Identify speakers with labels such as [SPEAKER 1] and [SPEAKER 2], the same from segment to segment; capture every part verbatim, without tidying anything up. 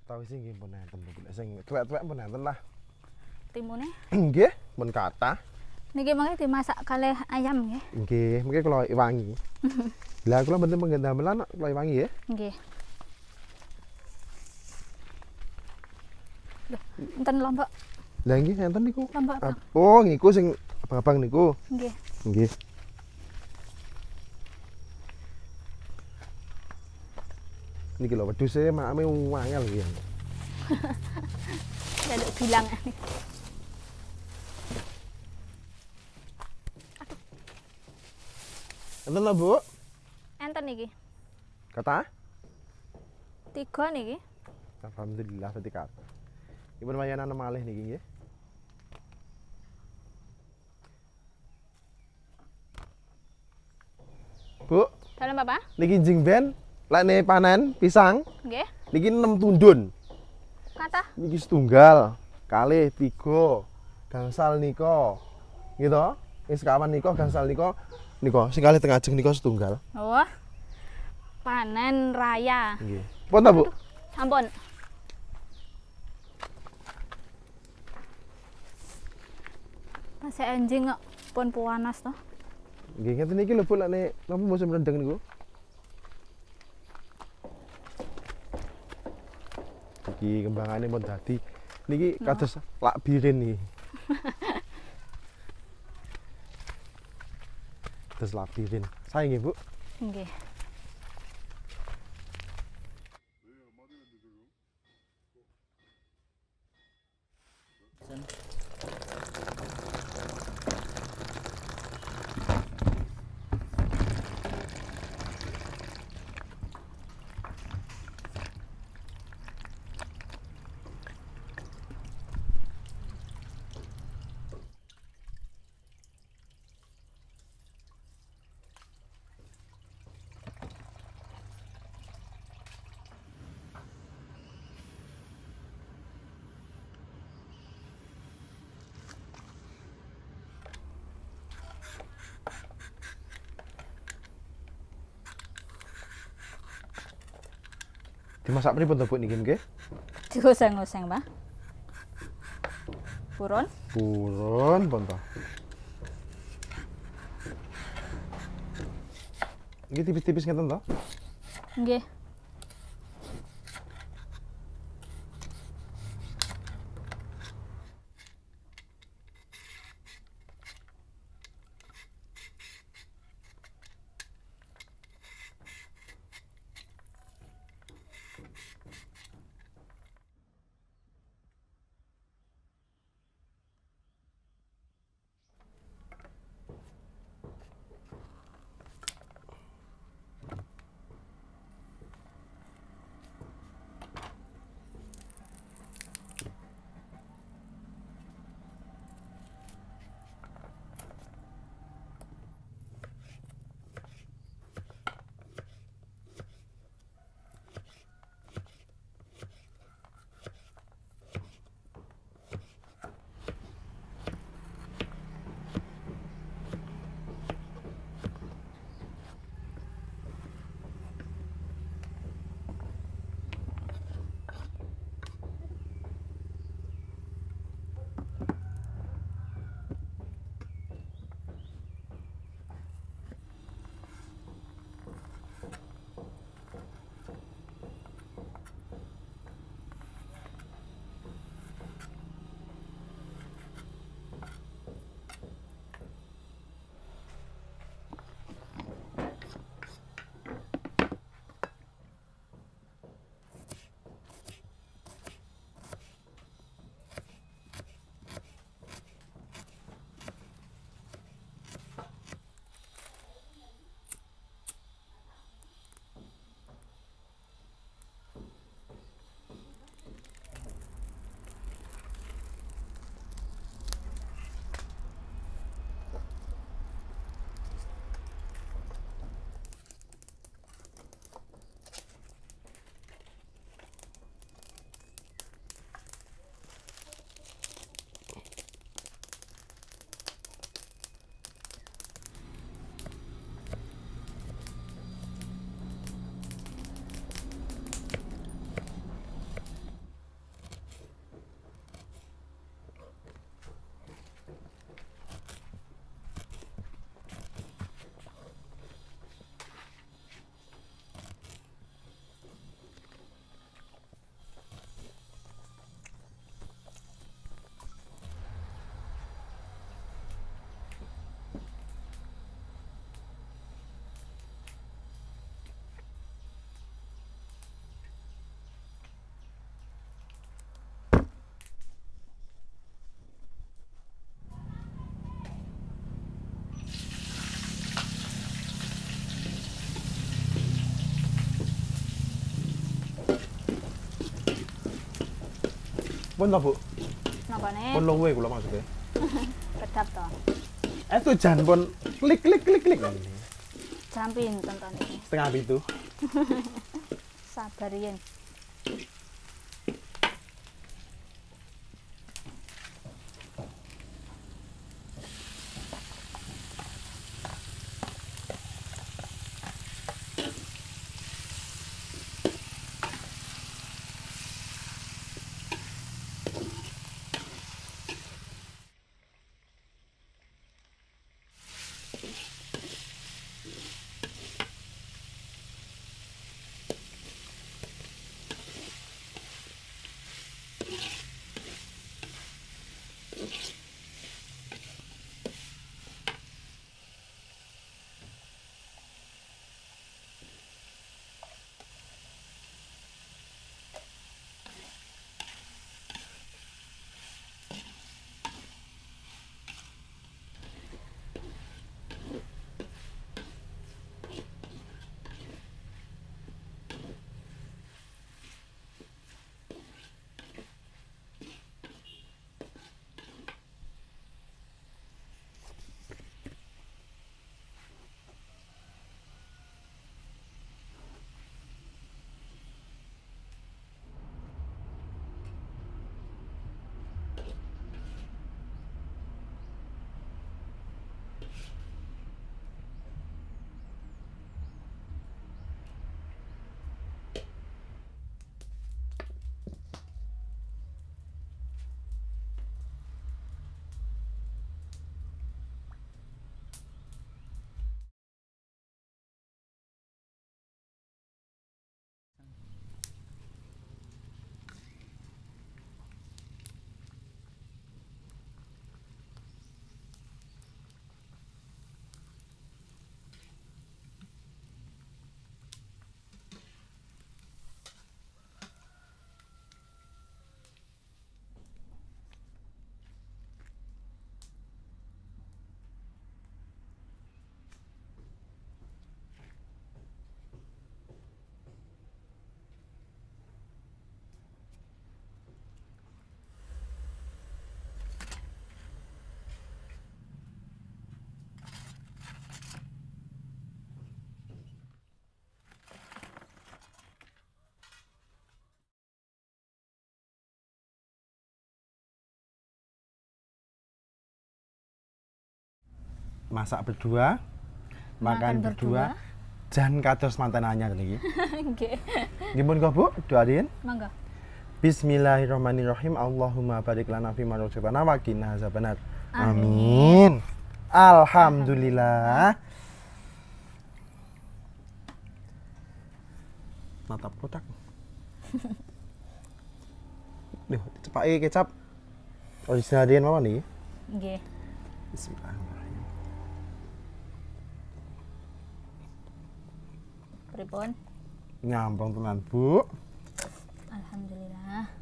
[SPEAKER 1] Tahu sih nggih pun enten lho, sing tuwek-tuwek pun enten lah.
[SPEAKER 2] Timune
[SPEAKER 1] Nggih, pun kathah.
[SPEAKER 2] niki mangke dimasak kalih ayam nggih.
[SPEAKER 1] Nggih, mengke kula wangi. Lah kula mboten penggen damelan kula wangi ya.
[SPEAKER 2] Nggih. Lho, enten lombok.
[SPEAKER 1] Lah nggih enten niku.
[SPEAKER 2] Lombok apa?
[SPEAKER 1] Oh, niku sing abang-abang niku.
[SPEAKER 2] Nggih.
[SPEAKER 1] Nggih. Niki lho wedhuse makame wangel nggih.
[SPEAKER 2] Jaluk bilang.
[SPEAKER 1] Enten lho, Bu.
[SPEAKER 2] Enten niki.
[SPEAKER 1] Kata?
[SPEAKER 2] Tiga niki.
[SPEAKER 1] Alhamdulillah dadi kata. Ibu wayanan malih niki nggih. Bu,
[SPEAKER 2] Dalam apa?
[SPEAKER 1] niki jing ben lek panen pisang
[SPEAKER 2] Nggih.
[SPEAKER 1] niki enam tundun.
[SPEAKER 2] Kata
[SPEAKER 1] Niki setunggal, kalih, tiga, gangsal nika. Gitu. Wis kawan nika gangsal nika nika sing kalih teng ajeng nika setunggal.
[SPEAKER 2] oh. Panen raya.
[SPEAKER 1] Nggih. Pun ta, Bu?
[SPEAKER 2] Sampun. Masih anjing kok pun panas toh.
[SPEAKER 1] Nggih, ngeten iki lho Bu lek napa musim rendeng niku. Iki kembangane pun dadi. Niki
[SPEAKER 2] No.
[SPEAKER 1] kados lak birin niki. Kados lak birin. Sae nggih, Bu.
[SPEAKER 2] Nggih.
[SPEAKER 1] Dimasak pripun to, Bu niki nggih?
[SPEAKER 2] Digoseng-goseng, Pak. Purun.
[SPEAKER 1] Purun pun to. Iki tipis-tipis ngeten to?
[SPEAKER 2] Nggih.
[SPEAKER 1] Pun to, Bu?
[SPEAKER 2] Napa nih?
[SPEAKER 1] Pun luwe kula maksudnya.
[SPEAKER 2] Kedap toh.
[SPEAKER 1] Eh tuh jan pun klik klik klik klik.
[SPEAKER 2] Jam pinten to niki?
[SPEAKER 1] Setengah pitu.
[SPEAKER 2] Sabar yen.
[SPEAKER 1] Masak berdua, makan,
[SPEAKER 2] Makan
[SPEAKER 1] berdua, jan kados manten anyar niki.
[SPEAKER 2] Nggih.
[SPEAKER 1] Nggih pun kok, Bu, doain.
[SPEAKER 2] Mangga.
[SPEAKER 1] Bismillahirrahmanirrahim. Allahumma barik lana fi ma razaqtana wa qina azabannar.
[SPEAKER 2] Amin.
[SPEAKER 1] Amin. Alhamdulillah. Mantap kotak. Duh, cepake kecap. Original Dian mawon nih.
[SPEAKER 2] Nggih.
[SPEAKER 1] Bismillahirrahmanirrahim.
[SPEAKER 2] Pripun?
[SPEAKER 1] Nyampung tenan, Bu.
[SPEAKER 2] Alhamdulillah.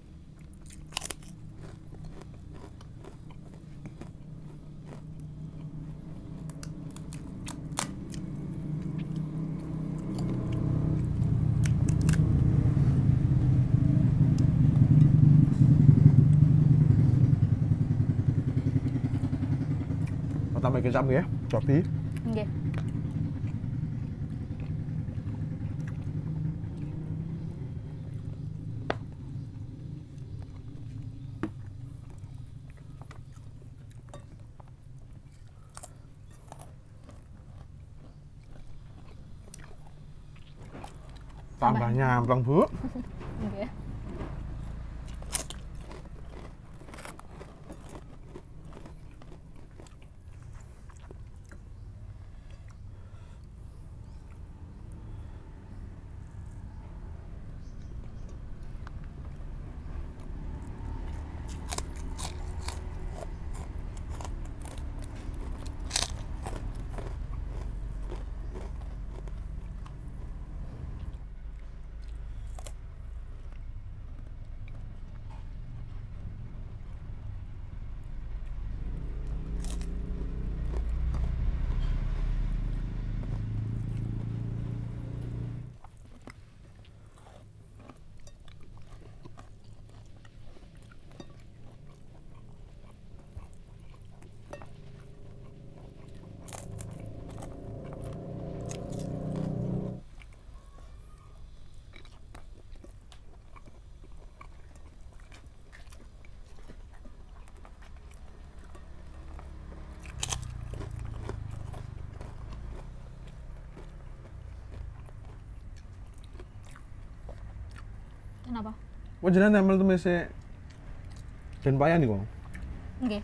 [SPEAKER 1] Tambah kecap ya, cobi.
[SPEAKER 2] Nggih.
[SPEAKER 1] Tambah nyamplung, Bu.
[SPEAKER 2] Nggih.
[SPEAKER 1] Panjenengan tempel tumise den payah niku.
[SPEAKER 2] Nggih.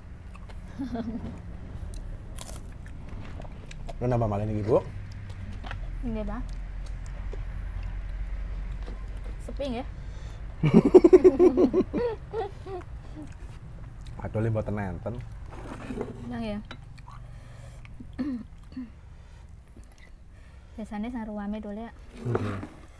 [SPEAKER 1] Kenapa malah niki, Bu?
[SPEAKER 2] Nggih, Pak. Sepi nggih.
[SPEAKER 1] Adole mboten nenten.
[SPEAKER 2] Nang ya. Biasanya saruame dulu ya.
[SPEAKER 1] Mhm.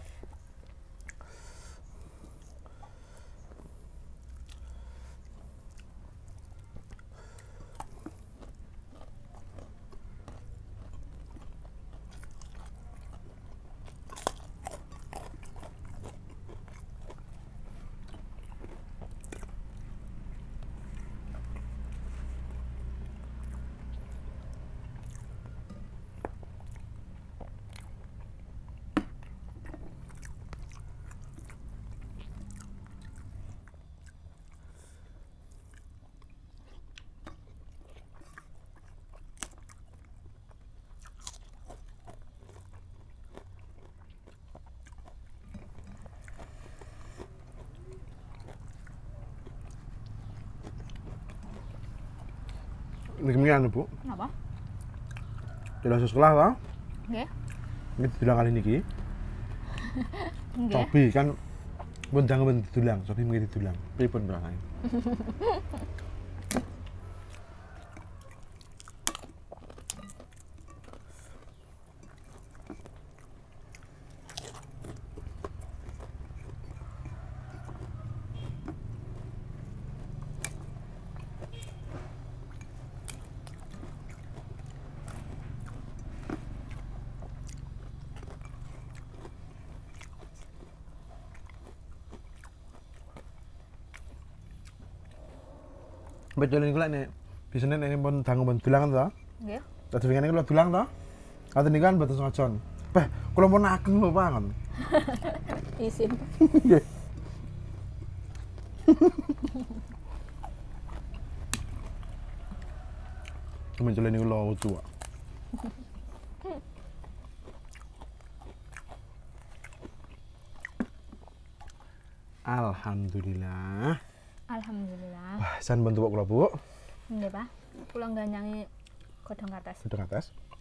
[SPEAKER 1] Niki mian, Bu.
[SPEAKER 2] Napa?
[SPEAKER 1] Tidak sekolah toh?
[SPEAKER 2] Nggih.
[SPEAKER 1] Ini didulang kali niki.
[SPEAKER 2] Nggih.
[SPEAKER 1] Cobi kan pun jangan pun didulang, cobi mungkin didulang. Pripun rasane? Betul niku lek nek bisane nek pun dangu pun dulang to.
[SPEAKER 2] Nggih.
[SPEAKER 1] Dadi wingi kula dulang to. Katen niku kan mboten sengaja. Beh, kula pun ageng lho Pak kan.
[SPEAKER 2] Isin.
[SPEAKER 1] Nggih. Temen niku lho lucu Pak. Alhamdulillah.
[SPEAKER 2] Alhamdulillah.
[SPEAKER 1] Wah, jan bantu kula Bu.
[SPEAKER 2] Nggih, Pak. Kula ngganyangi godhong kates.
[SPEAKER 1] Sudah atas.